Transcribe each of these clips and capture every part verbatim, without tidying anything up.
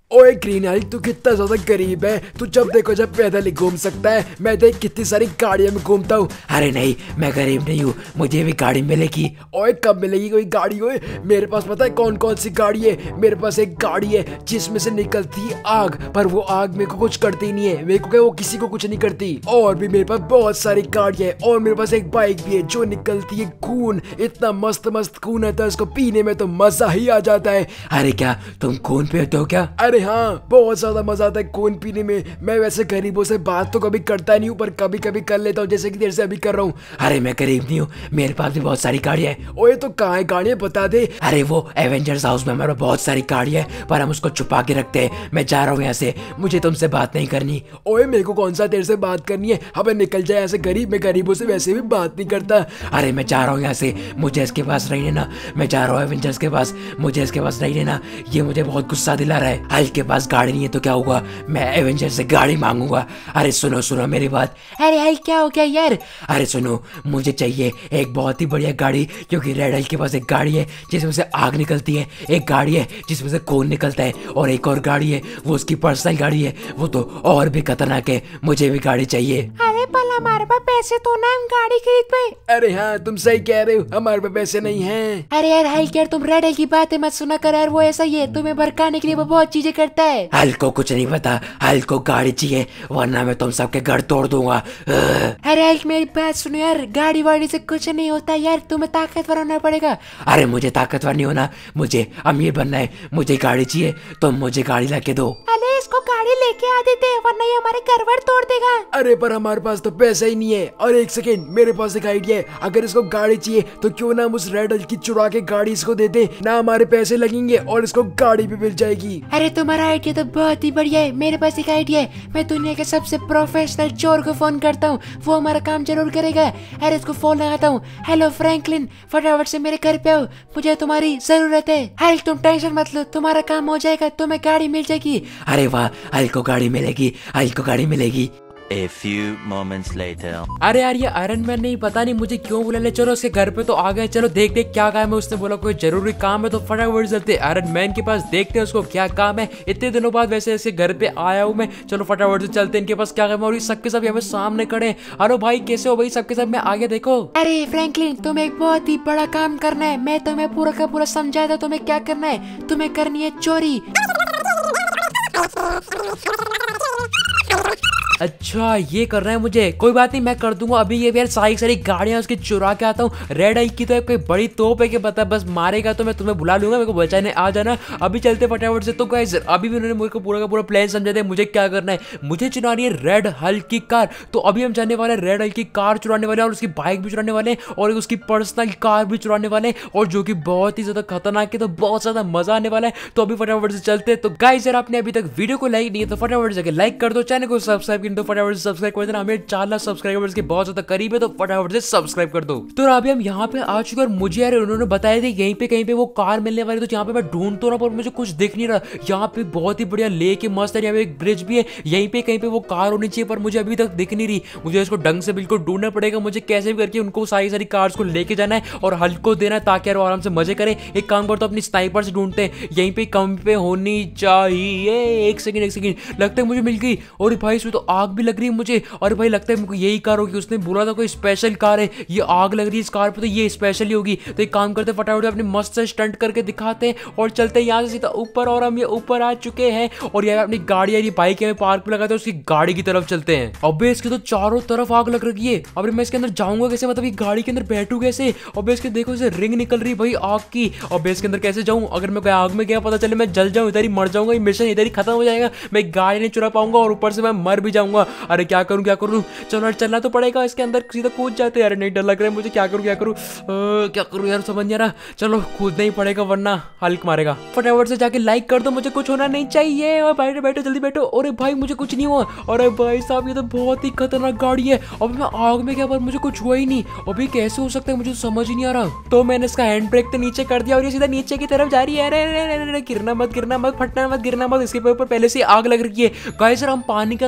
ओए ग्रीन आई, तू कितना ज्यादा गरीब है। तू जब देखो जब पैदल ही घूम सकता है। मैं देख कितनी सारी गाड़ियों में घूमता हूँ। अरे नहीं, मैं गरीब नहीं हूँ, मुझे भी गाड़ी मिलेगी। ओए कब मिलेगी कोई गाड़ी? ओए मेरे पास पता है कौन कौन सी गाड़ी है। मेरे पास एक गाड़ी है जिसमें से निकलती है आग, पर वो आग मेरे को कुछ करती नहीं है। मेरे को क्या, वो किसी को कुछ नहीं करती। और भी मेरे पास बहुत सारी गाड़ियां है। और मेरे पास एक बाइक भी है जो निकलती है खून। इतना मस्त मस्त खून आता है, उसको पीने में तो मजा ही आ जाता है। अरे क्या तुम खून पीते हो क्या? अरे हाँ, बहुत ज्यादा मजा आता है खून पीने में। मैं वैसे गरीबों से बात तो कभी करता नहीं हूँ, पर कभी कभी कर लेता हूँ, जैसे कि देर से अभी कर रहा हूँ। अरे मैं गरीब नहीं हूँ, मेरे पास भी बहुत सारी गाड़ियाँ हैं। ओए तो कहाँ है गाड़ियाँ, बता दे। अरे वो एवेंजर्स हाउस में हमारे बहुत सारी गाड़ियाँ हैं, पर हम उसको छुपा के रखते हैं। मैं जा रहा हूँ यहाँ से, मुझे तुमसे बात नहीं करनी। ओए मेरे को कौन सा तेरे से बात करनी है? हमें निकल जाए ऐसे गरीब। मैं गरीबों से वैसे भी बात नहीं करता। अरे मैं जा रहा हूँ यहाँ से, मुझे इसके पास नहीं लेना। मैं जा रहा हूँ एवेंजर्स के पास, मुझे इसके पास नहीं लेना। ये मुझे बहुत गुस्सा दिला रहा है। हल्क के पास गाड़ी नहीं है तो क्या हुआ, मैं एवेंजर से गाड़ी मांगूंगा। अरे सुनो सुनो मेरी बात। अरे हल्क क्या हो गया यार? अरे सुनो, मुझे चाहिए एक बहुत ही बढ़िया गाड़ी, क्योंकि रेड हल्क के पास एक गाड़ी है जिसमें से आग निकलती है, एक गाड़ी है जिसमें से खून निकलता है, और एक और गाड़ी है वो उसकी पर्सनल गाड़ी है, वो तो और भी खतरनाक है। मुझे भी गाड़ी चाहिए। अरे पल हमारे पास पैसे तो ना, हम गाड़ी खरीद पे। अरे हाँ, तुम सही कह रहे हो, हमारे पास पैसे नहीं हैं। अरे यार हल्क यार, तुम रेड हल्क की बातें मत सुना कर यार। वो ऐसा ही है, तुम्हें भड़काने के लिए वो बहुत चीजें करता है। हल्क को कुछ नहीं पता, हल्क को गाड़ी चाहिए, वरना मैं तुम सबके घर तोड़ दूंगा। अरे हल्क मेरी बात सुनो यार, गाड़ी वाड़ी से कुछ नहीं होता यार, तुम्हें ताकतवर होना पड़ेगा। अरे मुझे ताकतवर नहीं होना, मुझे अमीर बनना है। मुझे गाड़ी चाहिए, तुम मुझे गाड़ी लाके दो। अरे इसको गाड़ी लेके आ देते, वरना ये हमारे घर वर तोड़ देगा। अरे पर हमारे पास तो पैसा ही नहीं है। और एक सेकेंड, मेरे पास एक आइडिया है। अगर इसको गाड़ी चाहिए तो क्यों ना हम उस रेड हल्क की चुरा के गाड़ी इसको दे दे ना, हमारे पैसे लगेंगे और इसको गाड़ी भी मिल जाएगी। अरे तुम्हारा आइडिया तो बहुत ही बढ़िया है। मेरे पास एक आइडिया है, मैं दुनिया के सबसे प्रोफेशनल चोर को फोन करता हूँ, वो हमारा काम जरूर करेगा। अरे इसको फोन लगाता हूँ। हेलो फ्रैंकलिन, फटाफट से मेरे घर पे आओ, मुझे तुम्हारी जरूरत है। हल्क तुम टेंशन मत लो, तुम्हारा काम हो जाएगा, तुम्हें गाड़ी मिल जाएगी। अरे वाह, हल्क को गाड़ी मिलेगी, हल्क को गाड़ी मिलेगी। A few moments later. अरे यार ये आयरन मैन नहीं, पता नहीं मुझे क्यों बुला ले। चलो उसके घर पे तो आ गए, चलो देख देख क्या काम है। उसने बोला कोई जरूरी काम है, तो फटाफट चलते आयरन मैन के पास, देखते हैं उसको क्या काम है। इतने दिनों बाद वैसे ऐसे घर पे आया हूँ मैं, चलो फटाफट से चलते हैं इनके पास क्या काम है। और ये सबके सब यहाँ सामने खड़े। हेलो भाई कैसे हो भाई? सबके सब मैं आगे देखो। अरे फ्रैंकलिन, तुम्हें एक बहुत ही बड़ा काम करना है। मैं तुम्हें पूरा का पूरा समझाया था तुम्हें क्या करना है। तुम्हें करनी है चोरी। अच्छा ये कर रहे हैं मुझे, कोई बात नहीं मैं कर दूंगा। अभी ये यार सारी सारी गाड़ियां उसकी चुरा के आता हूँ। रेड हल्क की तो कोई बड़ी तोप है कि पता बस मारेगा तो मैं तुम्हें बुला लूंगा, मेरे को बचाने आ जाना। अभी चलते फटाफट से। तो गाइस अभी भी उन्होंने मुझे को पूरा का पूरा प्लान समझा दिया मुझे क्या करना है। मुझे चुरानी है रेड हल्क की कार, तो अभी हम जाने वाले रेड हल्क की कार चुराने वाले हैं, और उसकी बाइक भी चुराने वाले हैं, और उसकी पर्सनल कार भी चुराने वाले हैं, और जो कि बहुत ही ज्यादा खतरनाक है, तो बहुत ज्यादा मजा आने वाला है। तो अभी फटाफट से चलते। तो गाइस यार आपने अभी तक वीडियो को लाइक नहीं है तो फटाफट से लाइक कर दो, चैनल को सब्सक्राइब तो फटाफट से सब्सक्राइब कर देना। हमें चार लाख सब्सक्राइबर्स के बहुत ज्यादा करीब है, तो फटाफट से सब्सक्राइब कर दो। तो अभी हम यहाँ पे आ चुके हैं, और मुझे यार उन्होंने बताया था यहीं पे कहीं पे वो कार मिलने वाली। तो यहाँ पे मैं ढूंढ तो रहा पर मुझे कुछ दिख नहीं रहा। यहाँ पे बहुत ही बढ़िया लेक है, मस्त है, यहाँ पे एक ब्रिज भी है। यहीं पे कहीं पे वो कार होनी चाहिए, पर मुझे अभी तक दिख नहीं रही। मुझे इसको ढंग से बिल्कुल ढूंढना पड़ेगा। मुझे कैसे भी करके उनको सारी सारी कार्स को लेके जाना है और हल्क को देना है, ताकि यार आराम से मजे करे। एक काम करते अपनी स्नाइपर से ढूंढते हैं, यहीं पे कम पे होनी चाहिए। एक सेकंड एक सेकंड, लगता है मुझे मिल गई। और भाई इसमें तो आग भी लग रही है मुझे। और भाई लगता है मुझे यही कार होगी, उसने बोला था कोई स्पेशल कार है। ये आग लग रही है इस कार पे, तो ये स्पेशल ही होगी। तो एक काम करते फटाफट अपने मस्त से स्टंट करके दिखाते हैं और चलते हैं यहाँ से सीधा ऊपर। और हम ये ऊपर आ चुके हैं, और यहाँ अपनी गाड़ी यानी बाइक है पार्क पे लगाते हैं, उसकी गाड़ी की तरफ चलते हैं। अबे इसके तो चारों तरफ आग लग रही है। अब मैं इसके अंदर जाऊंगा कैसे, मतलब ये गाड़ी के अंदर बैठू कैसे? अब इसके देखो इसे रिंग निकल रही भाई आग की। अब इसके अंदर कैसे जाऊं? अगर मैं आग में गया पता चले मैं जल जाऊं, इधर ही मर जाऊंगा, ये मिशन इधर ही खत्म हो जाएगा। मैं गाड़ी नहीं चुरा पाऊंगा और ऊपर से मैं मर भी जाऊंगा। अरे क्या करूं क्या करूं? चलो चलना तो पड़ेगा, इसके अंदर सीधा कूद जाते हैं। यार नहीं डर लग रहा है मुझे, क्या करूं क्या करूं क्या करूं यार समझ नहीं आ रहा। चलो कूदना ही पड़ेगा वरना हल्क मारेगा। फटाफट से जाके लाइक कर दो, मुझे कुछ होना नहीं चाहिए। और बैठो बैठो जल्दी बैठो। अरे भाई मुझे कुछ नहीं हुआ। अरे भाई साहब ये तो बहुत ही खतरनाक गाड़ी है। अभी मैं आग में गया पर मुझे कुछ हुआ ही नहीं। अभी कैसे हो सकता है मुझे समझ ही नहीं आ रहा। तो मैंने इसका हैंड ब्रेक तो नीचे कर दिया और ये सीधा नीचे की तरफ जा रही है। अरे अरे गिरना मत गिरना मत फटना मत गिरना मत, इसके ऊपर पहले से आग लग रही है। गाइस हम पानी के अंदर आ चुके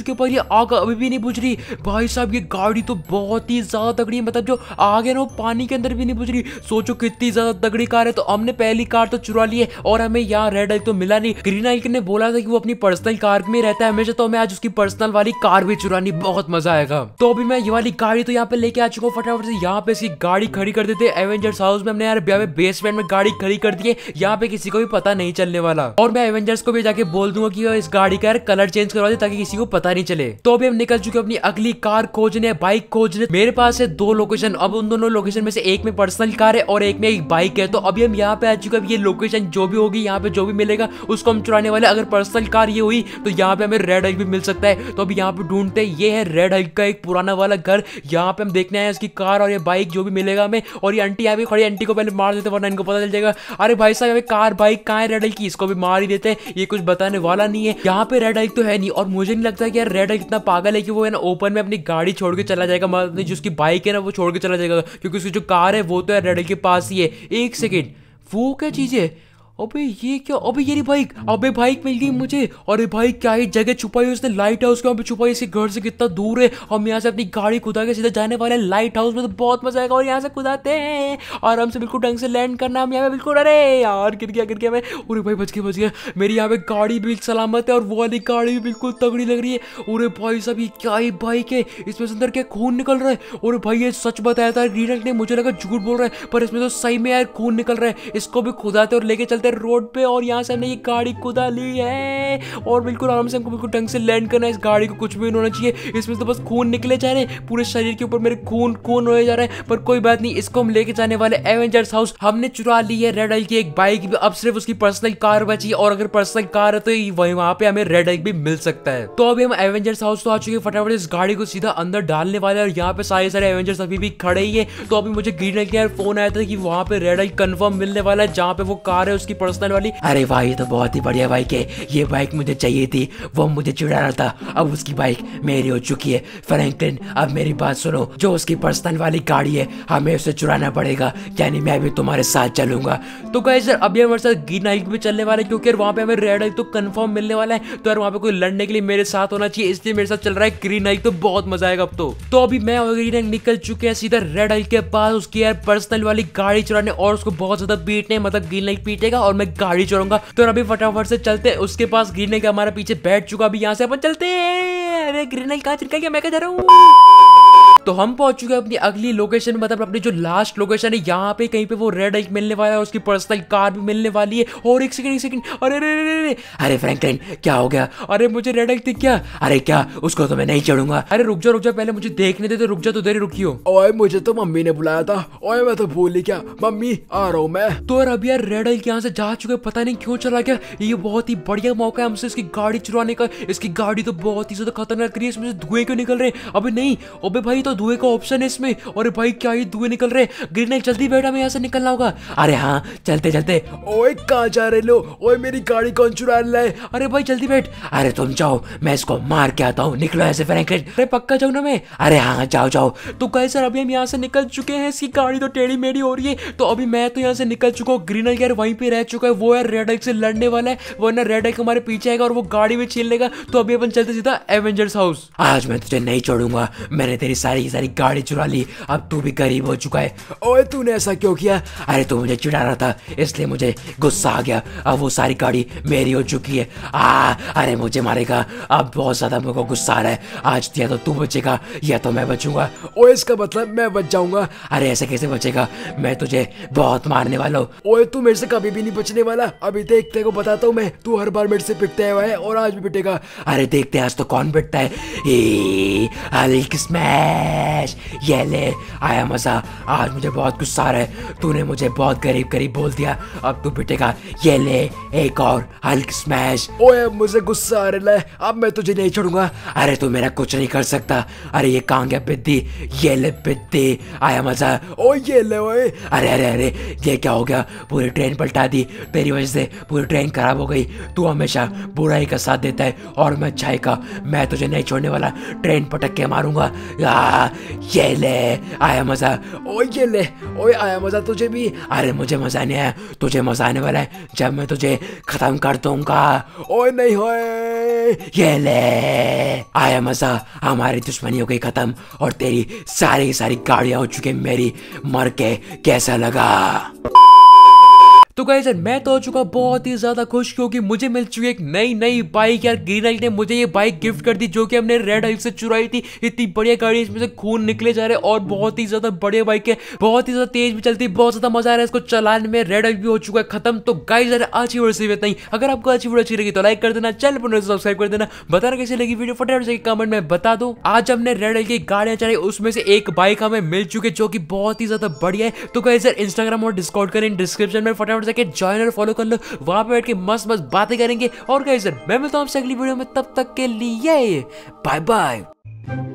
चुके हैं पर ये आग अभी भी नहीं बुझ रही। भाई साहब ये गाड़ी तो बहुत ही ज्यादा तगड़ी है, मतलब जो आग है ना वो पानी के अंदर भी नहीं बुझ रही। सोचो कितनी ज्यादा तगड़ी कार है। तो हमने पहली कार तो चुरा ली है और हमें यहाँ रेड हल्क तो मिला नहीं। ग्रीन हल्क ने बोला था कि वो अपनी पर्सनल कार में रहता है हमेशा, तो हमें आज उसकी पर्सनल वाली कार भी चुरानी, बहुत मजा आएगा। तो अभी मैं ये वाली गाड़ी तो यहाँ पे लेके आ चुका हूँ। फटाफट से यहाँ पे इसकी गाड़ी खड़ी कर देते हैं एवेंजर्स हाउस में। हमने यार बेसमेंट में गाड़ी खड़ी कर दी है, यहाँ पे किसी को भी पता नहीं चलने वाला। और मैं एवेंजर्स को भी जाके बोल दूंगा कि इस गाड़ी का यार कलर चेंज करवा दे ताकि किसी को पता नहीं चले। तो अभी हम निकल चुके अपनी अगली कार खोजने, बाइक खोजने। मेरे पास है दो लोकेशन, अब उन दोनों लोकेशन में से एक में पर्सनल कार है और एक में एक बाइक है। तो अभी हम यहाँ पे आ चुके हैं। ये लोकेशन जो भी होगी, यहाँ पे जो भी मिलेगा उसको हम चुराने वाले। अगर पर्सनल कार ये हुई तो यहाँ पे हमें रेड हल्क भी मिल सकता है। तो अभी यहाँ पे ढूंढते हैं। ये है रेड हल्क का एक पुराना वाला घर, यहाँ पे हम देखने आए इसकी कार और ये बाइक जो भी मिलेगा हमें। और ये आंटी यहाँ पे खड़ी, आंटी को पहले मार देते वरना इनको पता चल जाएगा। अरे भाई साहब कार बाइक कहाँ है रेड हल्क की, इसको भी मार ही देते हैं, ये कुछ बताने वाला नहीं है। यहाँ पे रेड हल्क तो है नहीं और मुझे नहीं लगता कि यार रेड हल्क इतना पागल है कि वो है ना ओपन में अपनी गाड़ी छोड़ के चला जाएगा, मतलब जो उसकी बाइक है ना वो छोड़ के चला जाएगा, क्योंकि उसकी जो कार है वो तो रेड हल्क के पास ही है। एक सेकेंड, वो क्या चीज है? अबे ये क्या? अबे ये बाइक, अबे बाइक मिल गई मुझे। अरे भाई क्या ही जगह छुपाई उसने, लाइट हाउस के वहाँ पे छुपाई। इसके घर से कितना दूर है, हम यहाँ से अपनी गाड़ी खुदा के सीधा जाने वाले लाइट हाउस में, तो बहुत मजा आएगा। और यहाँ से खुदाते हैं और हमसे बिल्कुल ढंग से लैंड करना हम यहाँ पे बिल्कुल। अरे यार गिर गया गिर गया मैं। अरे भाई बच गया बच गया। मेरी यहाँ पे गाड़ी भी सलामत है और वो वाली गाड़ी भी बिल्कुल तगड़ी लग रही है। अरे भाई साहब ये क्या ही बाइक है, इसमें से अंदर क्या खून निकल रहा है। और भाई ये सच बताया था ग्रीन हल्क ने, मुझे लगा झूठ बोल रहा है पर इसमें तो सही में यार खून निकल रहा है। इसको भी खुदाते और लेके चलते रोड पे। और यहाँ से हमने ये गाड़ी खुदा ली है और बिल्कुल आराम से हमको बिल्कुल ढंग से लैंड करना है। इस गाड़ी को कुछ भी नहीं होना चाहिए, इसमें तो बस खून निकले जा रहे हैं, पूरे शरीर के ऊपर मेरे खून खून होए जा रहे हैं। पर कोई बात नहीं, इसको हम लेके जाने वाले एवेंजर्स हाउस। हमने चुरा ली है रेड हल्क की एक बाइक, अब सिर्फ उसकी पर्सनल कार बची है। और अगर पर्सनल कार है तो वहीं वहां पे हमें रेड हल्क भी मिल सकता है। तो अभी हम एवेंजर्स हाउस तो आ चुके हैं। फटाफट इस गाड़ी को सीधा अंदर डालने वाले हैं और यहाँ पे सारे सारे एवेंजर्स अभी भी खड़े ही है। तो अभी मुझे ग्रीन हल्क का फोन आया था कि वहां पे रेड हल्क कंफर्म मिलने वाला है, जहाँ पे वो कार है उसकी पर्सनल वाली। अरे भाई ये तो बहुत ही बढ़िया बाइक है, ये बाइक मुझे चाहिए थी, वो मुझे चुरा रहा था, अब उसकी बाइक मेरी हो चुकी है। फ्रैंकलिन अब मेरी बात सुनो, जो उसकी पर्सनल वाली गाड़ी है हमें उसे चुराना पड़ेगा, यानी मैं भी तुम्हारे साथ चलूंगा। तो गाइस यार अभी हमारे साथ ग्रीन हल्क भी चलने वाला है, क्योंकि यार वहाँ पे हमें रेड हल्क तो कंफर्म मिलने वाला है। तो यार वहाँ पे कोई लड़ने के लिए मेरे साथ होना चाहिए, इसलिए मेरे साथ चल रहा है ग्रीन हल्क। तो बहुत मजा आएगा अब तो। तो अभी मैं और ग्रीन हल्क निकल चुके हैं सीधा रेड हल्क के पास, उसकी यार पर्सनल वाली गाड़ी चुराने और उसको बहुत ज्यादा पीटने, मतलब ग्रीन हल्क पीटेगा और मैं गाड़ी चुराऊंगा। तो अभी फटाफट से चलते हैं उसके पास। ग्रीन हल्क हमारे पीछे बैठ चुका, अभी यहाँ से अपन चलते हैं। अरे ग्रीन हल्क कहाँ चल गया, मैं क्या जा रहा हूँ। तो हम पहुंच चुके हैं अपनी अगली लोकेशन, मतलब अपनी जो लास्ट लोकेशन है, यहाँ पे कहीं पे वो रेड हल्क मिलने वाला है, उसकी पर्सनल कार भी मिलने वाली है। और एक सेकंड एक सेकंड, अरे अरे अरे अरे फ्रैंकलिन क्या हो गया? अरे मुझे रेड हल्क दिख गया। अरे क्या, उसको तो मैं नहीं चढ़ूंगा। अरे रुक जा रुक जा, पहले मुझे देखने दे, तो रुक जा, तो देर रुकियो। ओए मुझे तो मम्मी ने बुलाया था। ओए मैं तो भूल ही क्या, मम्मी आ रहा हूँ मैं। तो यार अभी यार रेड हल्क यहाँ से जा चुके, पता नहीं क्यों चला गया। ये बहुत ही बढ़िया मौका है हमसे इसकी गाड़ी चुराने का। इसकी गाड़ी तो बहुत ही ज्यादा खतरनाक रही है, इसमें से धुएं क्यों निकल रहे हैं? अबे नहीं, अबे भाई तो धुएं का ऑप्शन है इसमें। अरे भाई क्या ही धुएं निकल रहे हैं। ग्रीन हल्क जल्दी बैठा, हमें यहाँ से निकलना होगा। अरे हाँ चलते चलते। ओए कहाँ जा रहे लो? ओए मेरी गाड़ी कौन चुरा रहा है? अरे भाई जल्दी बैठ। अरे तुम जाओ, मैं इसको मार के आता हूँ, निकलो ऐसे फ्रैंकलिन। अरे पक्का जाऊँ ना मैं? अरे हाँ जाओ जाओ। तो गाइस सर अभी हम यहाँ से निकल चुके हैं, इसकी गाड़ी तो टेढ़ी मेढ़ी हो रही है। तो अभी मैं तो यहाँ से निकल चुका हूँ, ग्रीन हल्क यार वहीं पे रह चुका है, वो यार रेड हल्क से लड़ने वाला है, वरना रेड हल्क हमारे पीछे आएगा और वो गाड़ी में छीन लेगा। तो अभी अपन चलते सीधा एवेंजर्स हाउस। आज मैं तुझे नहीं छोड़ूंगा, मैंने तेरी सारी की सारी गाड़ी चुरा ली, अब तू भी गरीब हो चुका है। ओए तूने ऐसा क्यों किया? अरे तू मुझे चिढ़ा रहा था इसलिए मुझे गुस्सा आ गया, अब वो सारी गाड़ी मेरी हो चुकी है। आ अरे मुझे मारेगा, अब बहुत ज्यादा मेरे को गुस्सा आ रहा है। आज या तो तू बचेगा या तो मैं बचूंगा। ओए इसका मतलब मैं बच जाऊंगा? अरे ऐसे कैसे बचेगा, मैं तुझे बहुत मारने वाला हूँ। ओए तू मेरे से कभी भी नहीं बचने वाला। अभी देख तेरे को बताता हूँ मैं, तू हर बार मेरे से पिटता हुआ है और आज भी पिटेगा। अरे देखते आज तो कौन पिटता है। ए, हल्क स्मैश, ये ले आया मजा। आज मुझे बहुत गुस्सा आ रहा है, तूने मुझे बहुत करीब करीब बोल दिया, अब तू पिटेगा। ये ले एक और हल्क स्मैश। ओए मुझे गुस्सा आ रहा है, अब मैं तुझे नहीं छोड़ूंगा। अरे तू मेरा कुछ नहीं कर सकता। अरे ये कहाँ गया बिद्दी, ये ले बिद्दी, आया मजा। ओ ये ले ओए। अरे अरे अरे ये क्या हो गया, पूरी ट्रेन पलटा दी, तेरी वजह से पूरी ट्रेन खराब हो गई। तू हमेशा बुराई का साथ देता है और मैं अच्छाई का, मैं तुझे नहीं छोड़ने वाला, ट्रेन पटक के मारूंगा। ये ले, आया मजा। ओए ये ले, ओए आया मजा तुझे भी। अरे मुझे मजा नहीं आया, तुझे मजा आने वाला है जब मैं तुझे खत्म कर दूंगा। ओए नहीं होए। ये ले, आया मजा। हमारी दुश्मनी हो गई खत्म और तेरी सारी सारी गाड़ियां हो चुकी मेरी। मर के कैसा लगा? तो गाइस यार मैं तो हो चुका बहुत ही ज्यादा खुश क्योंकि मुझे मिल चुकी एक नई नई बाइक। यार ग्रीन हल्क ने मुझे ये बाइक गिफ्ट कर दी जो कि हमने रेड हल्क से चुराई थी। इतनी बढ़िया गाड़ी, इसमें से खून निकले जा रहे और बहुत ही ज्यादा बढ़िया बाइक है, बहुत ही ज्यादा तेज भी चलती है, बहुत ज्यादा मजा आ रहा है इसको चलाने में। रेड हल्क भी हो चुका है खत्म। तो गाइस यार आज की वीडियो से इतना ही। अगर आपको अच्छी वीडियो अच्छी लगी तो लाइक कर देना, चैनल पर सब्सक्राइब कर देना, बताना कैसी लगी वीडियो फटाफट से कमेंट में बता दो। आज हमने रेड हल्क की गाड़ियां चलाई, उसमें से एक बाइक हमें मिल चुकी है जो कि बहुत ही ज्यादा बढ़िया है। तो गाइस यार इंस्टाग्राम और डिस्कॉर्ड करें डिस्क्रिप्शन में, फटाफट से ज्वाइन और फॉलो कर लो, वहां पे बैठ के मस्त मस्त बातें करेंगे। और गाइस मैं मिलता हूं आपसे अगली वीडियो में, तब तक के लिए बाय बाय।